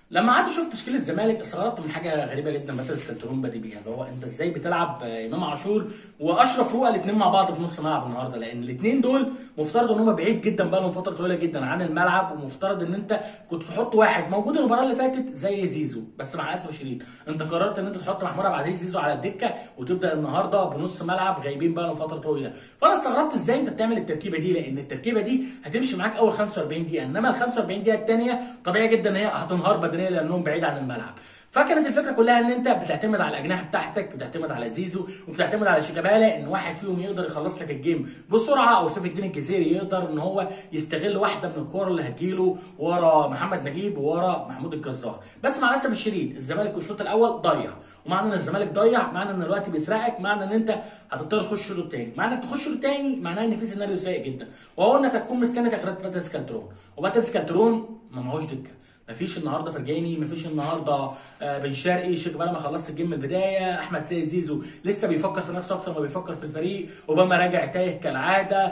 لما قعدت اشوف تشكيله الزمالك استغربت من حاجه غريبه جدا باتريس كالترون بادي بيها، اللي هو انت ازاي بتلعب امام عاشور واشرف روقه الاثنين مع بعض في نص الملعب النهارده؟ لان الاثنين دول مفترض ان هم بعيد جدا بقى لهم فتره طويله جدا عن الملعب، ومفترض ان انت كنت تحط واحد موجود المباراه اللي فاتت زي زيزو. بس مع الاسف الشديد انت قررت ان انت تحط محمود عبد العزيز زيزو على الدكه وتبدا النهارده بنص ملعب غايبين بقى لهم فتره طويله. فانا استغربت ازاي انت بتعمل التركيبه دي، لان التركيبه دي هتمشي معاك اول 45 دقيقه، انما ال 45 دقيقه الثانيه طبيعي جدا ان هي هتنهار بدنيا لانهم بعيد عن الملعب. فكانت الفكره كلها ان انت بتعتمد على الاجنحه بتاعتك، بتعتمد على زيزو وبتعتمد على شيكابالا، ان واحد فيهم يقدر يخلص لك الجيم بسرعه، او سيف الدين الجزيري يقدر ان هو يستغل واحده من الكور اللي هتجيله ورا محمد نجيب وورا محمود الجزار. بس مع الاسف الشديد الزمالك الشوط الاول ضيع، ومعنى ان الزمالك ضيع معنى ان الوقت بيسرقك، معنى ان انت هتضطر تخش الشوط الثاني. معنى انك تخش الشوط الثاني معناه ان في سيناريو سيء جدا، وهو انك هتكون مستني تغييرات باتريس كالترون، وباتريس كالترون ما معهوش دكه. مفيش النهارده فرجاني، مفيش النهارده بن شرقي، شيكابالا ما خلصش الجيم من البدايه، احمد سيد زيزو لسه بيفكر في نفسه اكتر ما بيفكر في الفريق، اوباما راجع تايه كالعاده،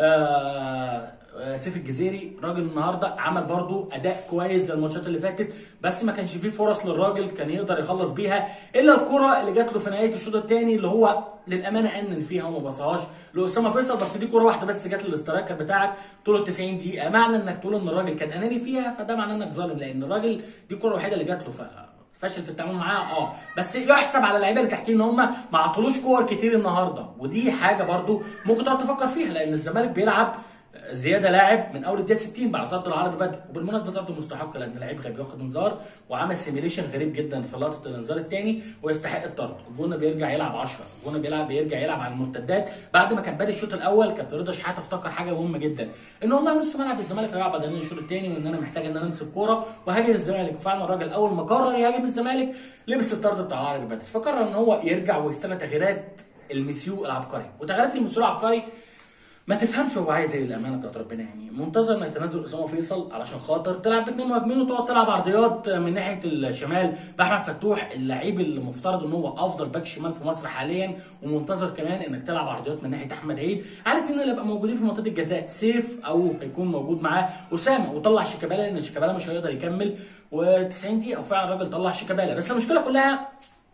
سيف الجزيري راجل النهارده عمل برضو اداء كويس زي الماتشات اللي فاتت، بس ما كانش فيه فرص للراجل كان يقدر يخلص بيها الا الكره اللي جات له في نهايه الشوط الثاني، اللي هو للامانه انن فيها وما باصهاش لاسامه فيصل، بس دي كره واحده بس جات للاسترايكر بتاعك طول ال 90 دقيقه. معنى انك تقول ان الراجل كان اناني فيها فده معناه انك ظالم، لان الراجل دي الكره الوحيده اللي جات له، فشل في التعامل معاه. بس يحسب على اللعيبه اللي تحتيه ان هم ما عطلوش كور كتير النهارده، ودي حاجه برضو ممكن تقعد تفكر فيها، لان الزمالك بيلعب زياده لاعب من اول الدقيقه 60 بعد طرد العربي بدري، وبالمناسبه طرد مستحق لان اللعيب غير بياخد انذار وعمل سيميليشن غريب جدا في لقطه الانذار الثاني ويستحق الطرد. الجونه بيرجع يلعب 10، الجونه بيرجع يلعب على المرتدات بعد ما كان بادئ الشوط الاول. كابتن رضا شحاته افتكر حاجه مهمه جدا، ان والله نص ملعب الزمالك هيقع بدنيا الشوط الثاني، وان انا محتاج ان انا امسك كوره وهاجم الزمالك. وفعلا الراجل اول ما قرر يهاجم الزمالك لبس الطرد بتاع العربي بدري، فقرر ان هو يرجع ويستنى تغييرات المسيو العبقري. وتغييرات المسيو العبقري ما تفهمش هو عايز ايه للامانه بتاعت ربنا، يعني منتظر انك تنزل اسامه فيصل علشان خاطر تلعب باثنين مهاجمين وتقعد تلعب عرضيات من ناحيه الشمال باحمد فتوح، اللعيب اللي المفترض ان هو افضل باك شمال في مصر حاليا، ومنتظر كمان انك تلعب عرضيات من ناحيه احمد عيد. عارف مين اللي هيبقى موجودين في منطقه الجزاء؟ سيف، او هيكون موجود معاه اسامه، وطلع شيكابالا لان شيكابالا مش هيقدر يكمل و90 دقيقه، وفعلا الراجل طلع شيكابالا. بس المشكله كلها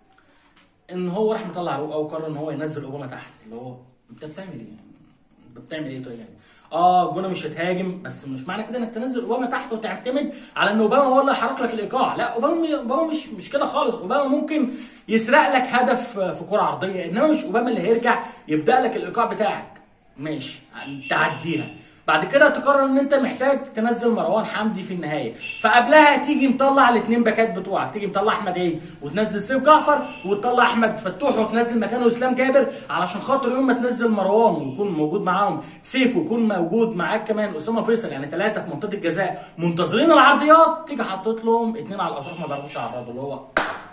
ان هو راح مطلع روقه وقرر ان هو ينزل اوباما تحت، اللي هو انت بتعمل ايه يعني؟ بتعمل ايه طيب يعني؟ الجونه مش هتهاجم، بس مش معنى كده انك تنزل اوباما تحت وتعتمد على ان اوباما هو اللي هيحرك لك الايقاع. لا، اوباما مش كده خالص. اوباما ممكن يسرق لك هدف في كره عرضيه، انما مش اوباما اللي هيرجع يبدا لك الايقاع بتاعك. ماشي تعديها، بعد كده تقرر ان انت محتاج تنزل مروان حمدي في النهايه، فقبلها تيجي مطلع الاثنين باكات بتوعك، تيجي مطلع احمد عيد وتنزل سيف جعفر، وتطلع احمد فتوح وتنزل مكانه اسلام جابر، علشان خاطر يوم ما تنزل مروان ويكون موجود معاهم سيف ويكون موجود معاك كمان اسامه فيصل، يعني ثلاثه في منطقه الجزاء منتظرين العرضيات، تيجي حاطط لهم اثنين على الاطراف ما بيعرفوش يعرضوا، اللي هو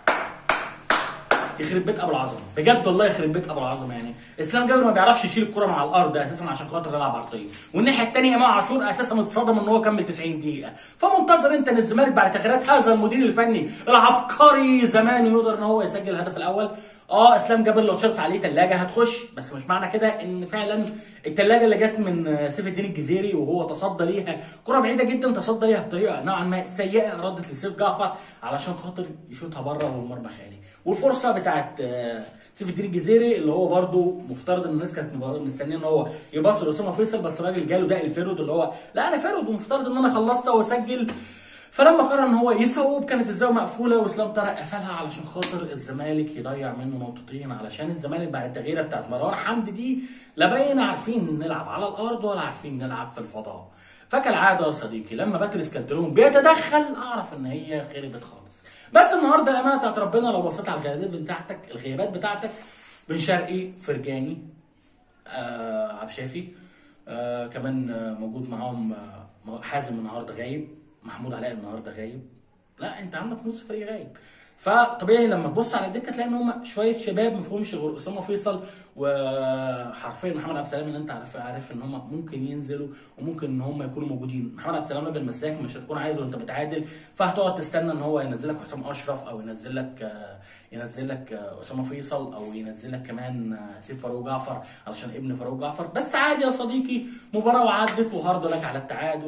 يخرب بيت ابو العظمه بجد والله، يخرب بيت ابو العظمه. يعني اسلام جابر ما بيعرفش يشيل الكره من على الارض اساسا عشان خاطر يلعب عرضيه، والناحيه الثانيه امام عاشور اساسا اتصدم ان هو كمل 90 دقيقه. فمنتظر انت ان الزمالك بعد تغييرات هذا المدير الفني العبقري زمان يقدر ان هو يسجل الهدف الاول. اسلام جابر لو شرط عليه ثلاجه هتخش، بس مش معنى كده ان فعلا الثلاجه اللي جت من سيف الدين الجزيري وهو تصدى ليها كره بعيده جدا، تصدى ليها بطريقه نوعا ما سيئه، ردت لسيف جعفر علشان خاطر يشوطها بره والمرمى خالي. والفرصه بتاعت سيف الدين الجزيري اللي هو برده مفترض ان الناس كانت مستنيه ان هو يباص لاسامه فيصل، بس الراجل جاله ده الفيرود اللي هو لا انا فيرود ومفترض ان انا خلصت واسجل، فلما قرر ان هو يصوب كانت الزاويه مقفوله واسلام طارق قفلها علشان خاطر الزمالك يضيع منه نقطتين، علشان الزمالك بعد التغييره بتاعت مروان حمدي دي لا بقينا عارفين نلعب على الارض ولا عارفين نلعب في الفضاء. فكالعاده يا صديقي لما باتريس كالترون بيتدخل اعرف ان هي خربت خالص. بس النهارده الامانه بتاعت ربنا لو بصيت على الغيابات بتاعتك بن شرقي، فرجاني، عبد الشافي، كمان موجود معاهم حازم النهارده غايب، محمود علاء النهارده غايب، لا انت عندك نص فريق غايب. فطبيعي لما تبص على الدكه تلاقي ان هم شويه شباب ما فيهمش غير اسامه فيصل وحرفيا محمد عبد السلام اللي انت عارف ان هم ممكن ينزلوا وممكن ان هم يكونوا موجودين. محمد عبد السلام راجل مساك مش هتكون عايزه وانت بتعادل، فهتقعد تستنى ان هو ينزل لك حسام اشرف او ينزل لك اسامه فيصل او ينزل لك كمان سيف فاروق جعفر علشان ابن فاروق جعفر. بس عادي يا صديقي، مباراه وعدت وهارد لك على التعادل.